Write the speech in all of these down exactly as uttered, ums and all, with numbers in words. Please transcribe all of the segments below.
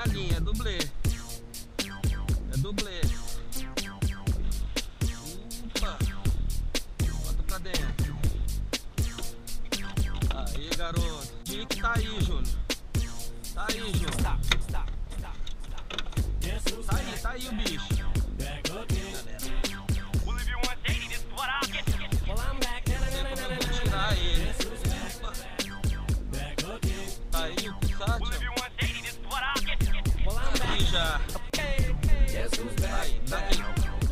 linha, é dublê. É dublê. Opa. Bota pra dentro. Aí, garoto. Dick tá aí, Júnior. Tá aí, Júnior. Tá aí, tá aí o bicho. Tirar ele. Tá aí o Pissatio. Aí já. Aí, tá aqui.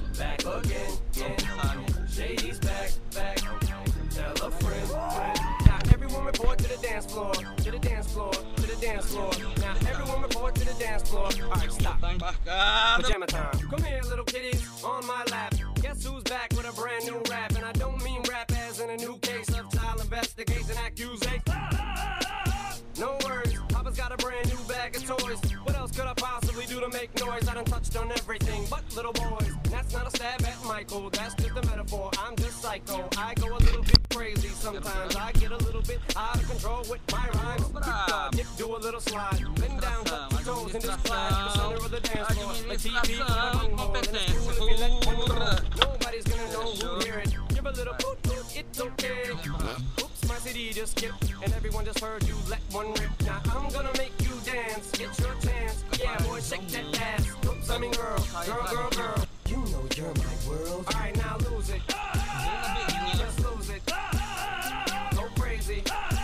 Shady's back, back. Tell a friend, friend. Now everyone report to the dance floor, to the dance floor, to the dance floor. Now everyone report to the dance floor. Alright, stop. Tá embarcado. Pajama time. Come here, little kitties, on my lap. Guess who's back with a brand new rap? And I don't mean rap as in a new case of child investigation accusation. No worries, Papa's got a brand new bag of toys. What else could I possibly do to make noise? I done touched on everything but little boys. That's not a stab at Michael, that's just a metaphor. I'm just psycho, I go a little bit crazy sometimes. I get a little bit out of control with my rhymes. Dip, dip, do a little slide, bend down, touch your toes in this class. The center of the dance floor, like T V, nobody's gonna know who hear it. Give a little boot, boot, it's okay. Oops, my C D just skipped, and everyone just heard you let one rip. Now I'm gonna make you dance, get your chance. Yeah, boy, shake that ass. Oops, I mean girl, girl, girl, girl. You know you're my world. Alright, now lose it. Just lose it. Go crazy.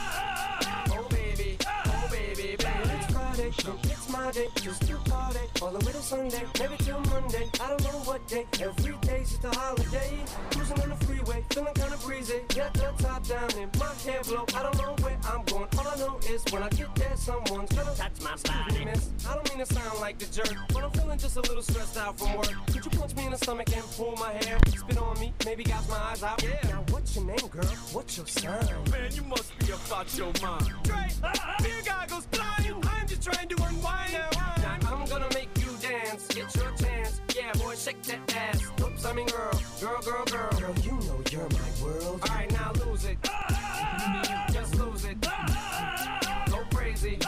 Oh baby, oh baby, baby. It's Friday, it's my day, just to party. All the way to Sunday, maybe till Monday. I don't know what day, every day's just a holiday. Cruising on the freeway, feeling kinda breezy. Got the top down and my hair blow. I don't know where I'm going, all I know is when I get there, someone's gonna touch my body. Miss, I don't mean to sound like the jerk, but I'm feeling just a little stressed out from work. Could you punch me in the stomach and pull my hair? Spit on me, maybe gouge my eyes out. Yeah. Now what's your name, girl? What's your sign? Man, you must be about your mind. Dre, beer goggles blind. I'm just trying to unwind now. Now I'm gonna make you dance, get your chance. Yeah, boy, shake that ass. Oops, I mean girl, girl, girl, girl. Girl, you know you're my world. Alright, now lose it. Just lose it. Go crazy.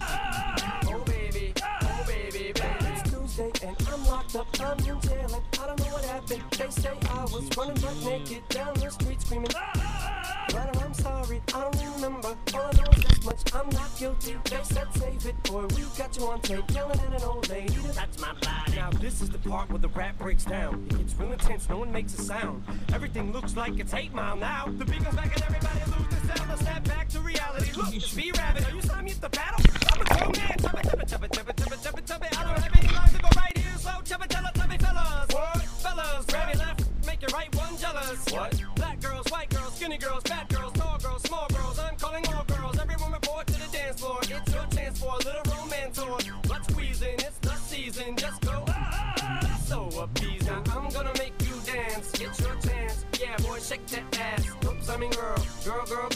Oh baby, oh baby, baby. It's Tuesday and I'm locked up, I'm in jail and I don't know what happened. They say I was running butt naked down the street screaming. But I'm sorry, I don't remember. All I know is this much, I'm not guilty. They said save it, boy, we got you on tape. Yelling at an old lady, that's my body. Now this is the part where the rap breaks down. It gets real intense, no one makes a sound. Everything looks like it's eight mile now. The beat goes back and everybody loses sound. Let's snap back to reality. Look, it's B-Rabbit, are you signing me at the battle? I'm a grown man, chubby, chubby, chubby, chubby, chubby, chubby, chubby. I don't have any lines to go right here, so chubby, tell us, chubby fellas. What? Fellas, grab your left, make your right one jealous. What? Black girls, white girls, skinny girls, fat girls, tall girls, small girls. I'm calling all girls. Everyone report to the dance floor. It's your chance for a little romance or let's squeeze in. It's the season. Just go ah, so appeased. Now I'm gonna make you dance. Get your chance. Yeah, boy, shake that ass. Oops, I mean girl, girl, girl,